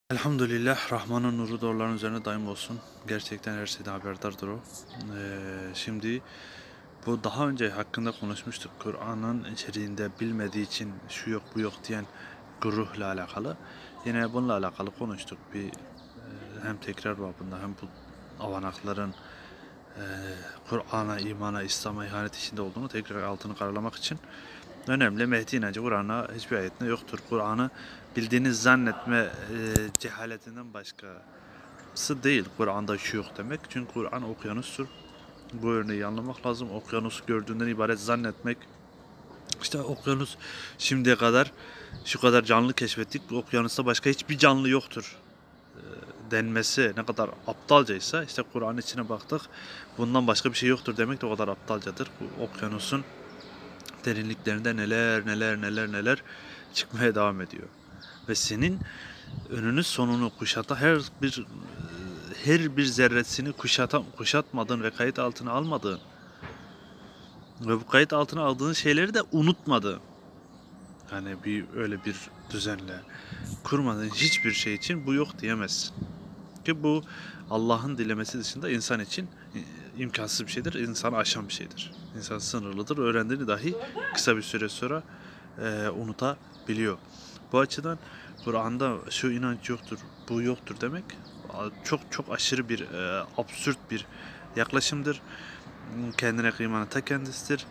Elhamdülillah, Rahman'ın nuru doğruların üzerine daim olsun. Gerçekten her şeyden haberdardır o. Şimdi bu daha önce hakkında konuşmuştuk. Kur'an'ın içeriğinde bilmediği için şu yok bu yok diyen güruhla alakalı. Yine bununla alakalı konuştuk. Hem tekrar babında hem bu avanakların Kur'an'a, imana, İslam'a ihanet içinde olduğunu tekrar altını karalamak için önemli. Mehdi inancı Kur'an'a hiçbir ayetinde yoktur. Kur'an'ı bildiğiniz zannetme cehaletinden başkası değil. Kur'an'da şu yok demek. Çünkü Kur'an okyanustur. Bu örneği anlamak lazım. Okyanusu gördüğünden ibaret zannetmek. İşte okyanus şimdiye kadar şu kadar canlı keşfettik. Okyanusta başka hiçbir canlı yoktur denmesi ne kadar aptalcaysa işte Kur'an'ın içine baktık. Bundan başka bir şey yoktur demek de o kadar aptalcadır. Bu okyanusun derinliklerinde neler çıkmaya devam ediyor. Ve senin önünü sonunu kuşatan her bir zerresini kuşatmadığın ve kayıt altına almadığın ve bu kayıt altına aldığın şeyleri de unutmadığın, yani öyle bir düzenle kurmadığın hiçbir şey için bu yok diyemezsin. Ki bu Allah'ın dilemesi dışında insan için imkansız bir şeydir. İnsanı aşan bir şeydir. İnsan sınırlıdır. Öğrendiğini dahi kısa bir süre sonra unutabiliyor. Bu açıdan Kur'an'da şu inanç yoktur, bu yoktur demek çok aşırı bir absürt bir yaklaşımdır. Kendine kıymanın ta kendisidir.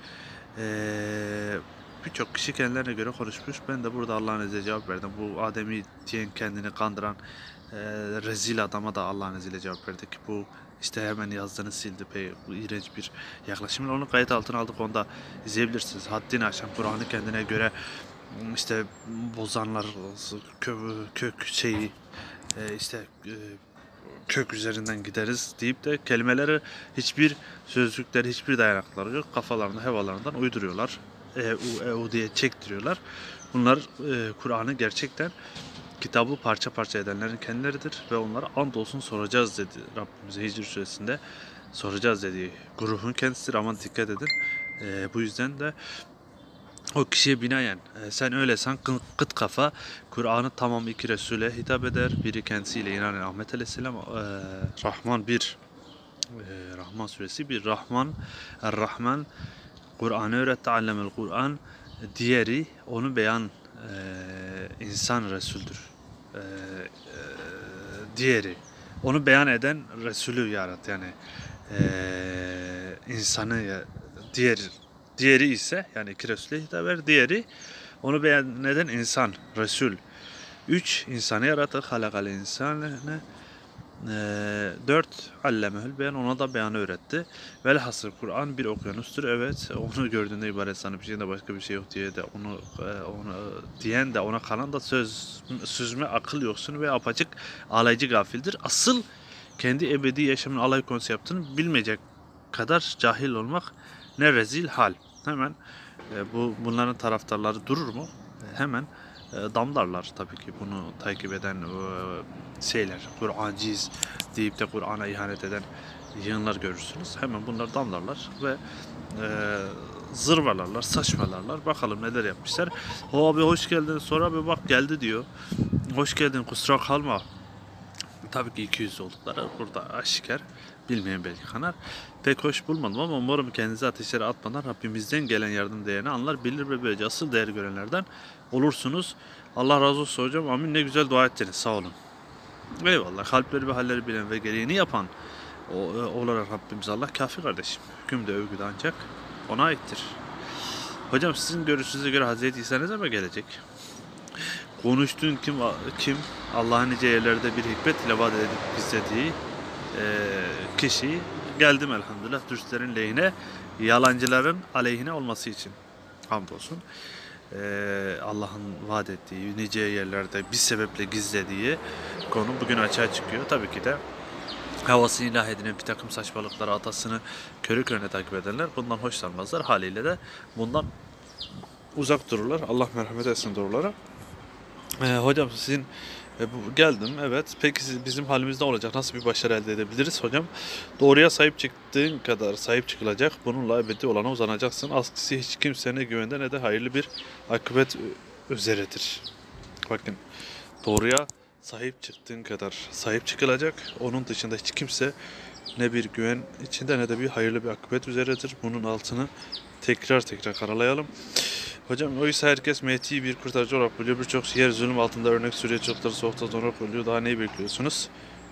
Birçok kişi kendilerine göre konuşmuş. Ben de burada Allah'ın izniyle cevap verdim. Bu Adem'i diyen kendini kandıran rezil adama da Allah'ın izniyle cevap verdik. Bu işte hemen yazdığını sildi. Bu iğrenç bir yaklaşımla onu kayıt altına aldık. Onu da izleyebilirsiniz. Haddini aşan, Kur'an'ı kendine göre işte bozanlar, kök şeyi işte kök üzerinden gideriz deyip de kelimeleri hiçbir sözcükleri, hiçbir dayanakları yok. Kafalarında, hevalarından uyduruyorlar. diye çektiriyorlar. Bunlar Kur'an'ı gerçekten kitabı parça parça edenlerin kendileridir ve onlara andolsun soracağız dedi Rabbimize Hicr suresinde, soracağız dediği grubun kendisidir. Aman dikkat edin. Bu yüzden de o kişiye binaen sen öyle san kıt kafa Kur'an'ı tamam iki Resul'e hitap eder. Biri kendisiyle inanan Ahmet Aleyhisselam, Rahman bir Rahman suresi bir Rahman Er-Rahman Kur'an'ı öğretti, allemel Kur'an. Diğeri onu beyan insan Resul'dür. Diğeri onu beyan eden Resulü yarattı. Yani insanı diğeri ise yani iki Resul'e hitap eder. Diğeri onu beyan eden insan, Resul. Üç, insanı yarattı. Halakal insane. Dört, allemehül beyan, ona da beyanı öğretti. Velhasıl Kur'an bir okyanustur. Evet, onu gördüğünde ibaret sana bir şeyde başka bir şey yok diye de onu diyen de ona kalan da süzme akıl yoksun ve apaçık alaycı gafildir. Asıl kendi ebedi yaşamın alay konusu yaptığını bilmeyecek kadar cahil olmak ne rezil hal. Hemen bunların taraftarları durur mu? Hemen damlarlar tabii ki bunu takip eden şeyler, Kur'anciyiz deyip de Kur'an'a ihanet eden yığınlar görürsünüz. Hemen bunlar damlarlar ve zırvalarlar, saçmalarlar. Bakalım neler yapmışlar. O abi hoş geldin, sonra bir bak geldi diyor. Hoş geldin, kusura kalma. Tabii ki 200 oldukları burada aşikar. Bilmeyen belki kanar. Pek hoş bulmadım ama umarım kendinizi ateşlere atmadan Rabbimizden gelen yardım değerini anlar, bilir ve böylece asıl değer görenlerden olursunuz. Allah razı olsun hocam. Amin. Ne güzel dua ettiniz. Sağ olun. Eyvallah. Kalpleri ve halleri bilen ve gereğini yapan olarak Rabbimiz Allah kafi kardeşim. Hüküm de övgü de ancak ona aittir. Hocam sizin görüşünüze göre Hazreti İsa ne zaman gelecek? Konuştuğun kim Allah'ın nice yerlerde bir hikmet ile vaat edip gizlediği kişi geldim elhamdülillah dürüstlerin lehine, yalancıların aleyhine olması için. Hamdolsun. Allah'ın vaat ettiği nice yerlerde bir sebeple gizlediği konu bugün açığa çıkıyor. Tabii ki de havasını ilah edinen bir takım saçmalıkları, atasını körü körüne takip edenler bundan hoşlanmazlar. Haliyle de bundan uzak dururlar. Allah merhamet etsin doğrulara. Hocam sizin geldim, evet. Peki bizim halimizde olacak, nasıl bir başarı elde edebiliriz hocam? Doğruya sahip çıktığın kadar sahip çıkılacak. Bununla ebedi olana uzanacaksın. Aksisi hiç kimse ne güvende ne de hayırlı bir akıbet üzeredir. Bakın, doğruya sahip çıktığın kadar sahip çıkılacak. Onun dışında hiç kimse ne bir güven içinde ne de bir hayırlı bir akıbet üzeredir. Bunun altını tekrar karalayalım. Hocam oysa herkes Mehdi'yi bir kurtarıcı olarak biliyor. Birçok yer zulüm altında örnek sürüyor. Çocukları soğukta donarak ölüyor. Daha neyi bekliyorsunuz?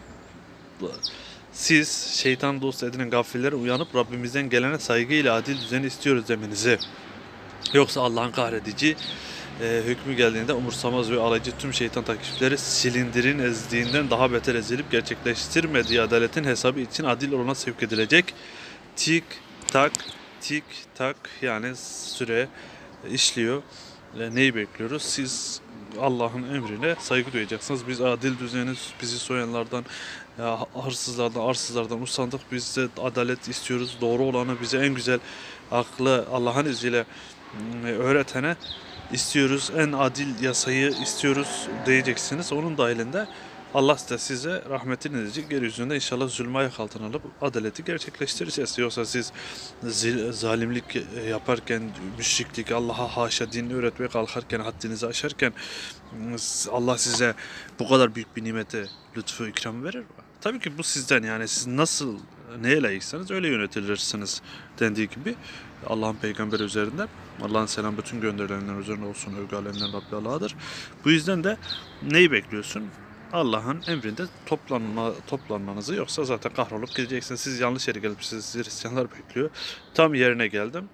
Siz şeytan dostu edinen gafillere uyanıp Rabbimizden gelene saygıyla adil düzeni istiyoruz demenizi. Yoksa Allah'ın kahredici hükmü geldiğinde umursamaz ve alaycı tüm şeytan takipçileri silindirin ezdiğinden daha beter ezilip gerçekleştirmediği adaletin hesabı için adil olana sevk edilecek. Tik tak tik tak yani süre işliyor. Neyi bekliyoruz? Siz Allah'ın emrine saygı duyacaksınız. Biz adil düzeni bizi soyanlardan, hırsızlardan, arsızlardan usandık. Biz de adalet istiyoruz. Doğru olanı bize en güzel aklı Allah'ın izniyle öğretene istiyoruz. En adil yasayı istiyoruz diyeceksiniz. Onun dahilinde Allah da size rahmetini edecek. Yeryüzünde inşallah zulmü ayak altına alıp adaleti gerçekleştireceğiz. Yoksa siz zalimlik yaparken, müşriklik, Allah'a haşa dinini öğretmeye kalkarken, haddinizi aşarken Allah size bu kadar büyük bir nimeti, lütfu, ikram verir mi? Tabii ki bu sizden, yani siz nasıl neye layıksanız öyle yönetilirsiniz dendiği gibi Allah'ın peygamberi üzerinden. Allah'ın selam bütün gönderilenler üzerine olsun. Övgü alemlerin Rabbi Allah'dır. Bu yüzden de neyi bekliyorsun? Allah'ın emrinde toplanmanızı, yoksa zaten kahrolup gideceksiniz. Siz yanlış yere gelmişsiniz. Sizi Hristiyanlar bekliyor. Tam yerine geldim.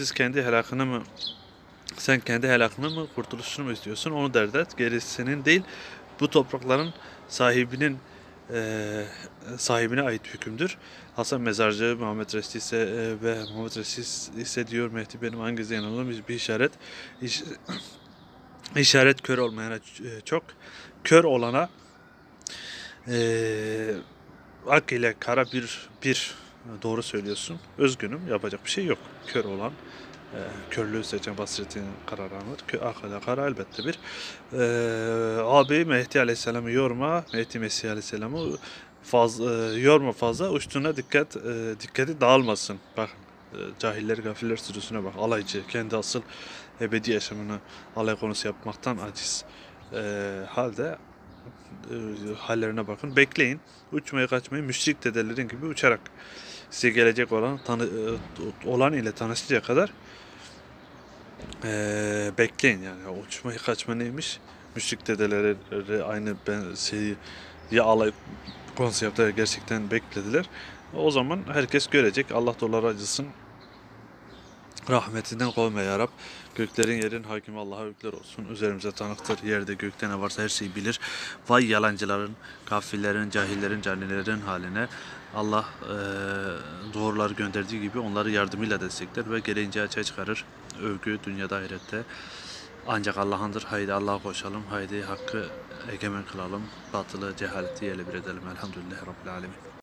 Sen kendi helakını mı, kurtuluşunu mu istiyorsun? Onu dert et. Gerisinin değil. Bu toprakların sahibinin sahibine ait hükümdür. Hasan Mezarcı, Muhammed Reşit ise ve Muhammed Reşit ise diyor Mehdi benim hangisi yanılım bir işaret. İşaret kör olmayana çok, kör olana ak ile kara bir doğru söylüyorsun. Özgünüm, yapacak bir şey yok. Kör olan körlüğü seçen basiretin kararıdır. Ak ile kara elbette bir. Abi Mehdi Aleyhisselam'ı yorma. Mehdi Mesih Aleyhisselam'ı yorma fazla. Uçtuğuna dikkati dağılmasın. Bak cahiller gafiller sürüsüne bak. Alaycı. Kendi asıl ebedi yaşamını alay konusu yapmaktan aciz halde hallerine bakın. Bekleyin. Uçmaya kaçmayın. Müşrik dedelerin gibi uçarak size gelecek olan ile tanışıncaya kadar bekleyin yani. Uçmayı kaçma neymiş? Müşrik dedeleri aynı ya alay konusu yaptılar, gerçekten beklediler. O zaman herkes görecek. Allah dolar acısın. Rahmetinden kovma ya Rab. Göklerin yerin hakimi Allah'a övgüler olsun. Üzerimize tanıktır. Yerde gökte ne varsa her şeyi bilir. Vay yalancıların, kafirlerin, cahillerin, canilerin haline. Allah doğruları gönderdiği gibi onları yardımıyla destekler ve gereğince açığa çıkarır. Övgü dünyada ahirette ancak Allah'ındır. Haydi Allah'a koşalım. Haydi hakkı egemen kılalım. Batılı, cehaleti yerle bir edelim. Elhamdülillahi Rabbil Alemin.